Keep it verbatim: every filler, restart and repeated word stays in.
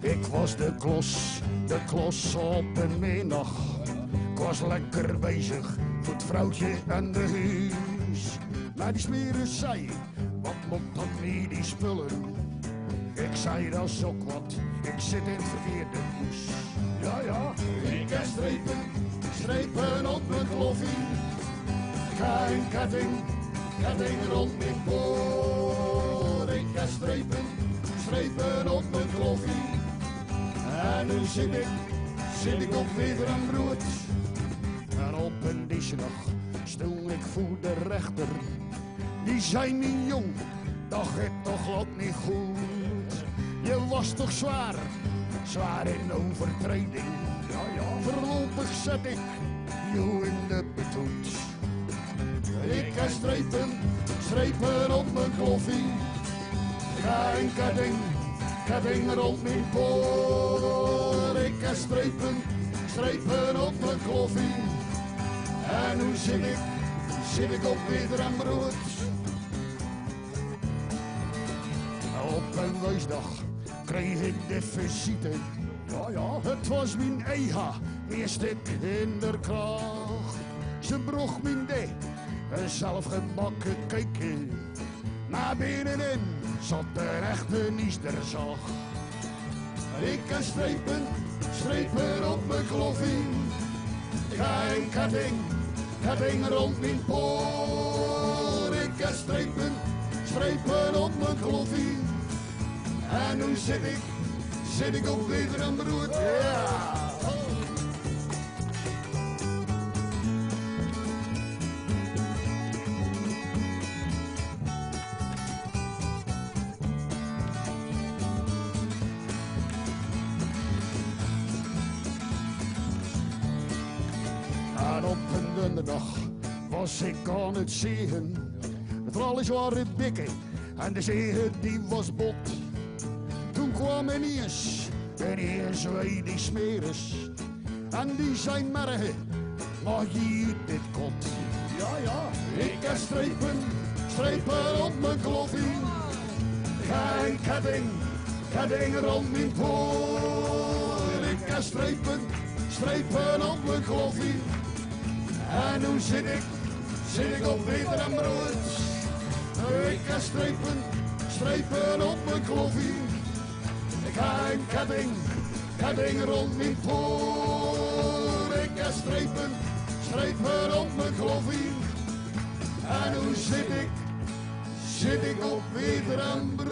Ik was de klos, de klos op een middag. Ik was lekker bezig voor het vrouwtje en de huis. Maar die smeren zei, wat moet dat niet die spullen? Ik zei, dat is ook wat, ik zit in het verkeerde hoes. Ja, ja, ik heb strepen, strepen op mijn kloffie. Geen ketting, ketting rond mijn boor. Ik heb strepen, strepen op mijn kloffie. En nu zit ik, zit ik op weer een brood. En op een dienstdag stond ik voor de rechter. Die zei, niet jong, dat gaat toch glad niet goed. Je was toch zwaar, zwaar in overtreding. Ja, ja, voorlopig zet ik jou in de betoet. Ik heb strepen, strepen op mijn kloffie. Geen ketting, ketting rond mijn poor. Ik heb strepen, strepen op mijn kloffie. En hoe zit ik, zit ik op bitter en brood. Op een weesdag kreeg ik de visite. Ja, ja, het was mijn Eha, eerste kinderkracht. Ze broeg mijn de, een zelfgebakken cake. Maar binnenin zat er echt een niesterzag. Ik heb strepen, strepen op mijn kloffie. Geen ketting, ketting rond mijn poor. Ik heb strepen, strepen op mijn kloffie. En nu zit ik, zit ik op bitter en brood. Ja! En op een donderdag was ik aan het zegen. De vrouwen waren bikken en de zegen die was bot. Toen kwam ineens, ineens wij die smeres. En die zijn mergen, mag je dit kot? Ja, ja, ik heb strepen, strepen op mijn kloffie. Geen ketting, ketting rond mijn poor. Ik heb strepen, strepen op mijn kloffie. En hoe zit ik, zit ik op bitter en brood. Ik heb strepen, strepen op mijn kloffie. Geen ketting, ketting rond mijn poor. Ik heb strepen, strepen op mijn kloffie. En hoe zit ik, zit ik op bitter en brood.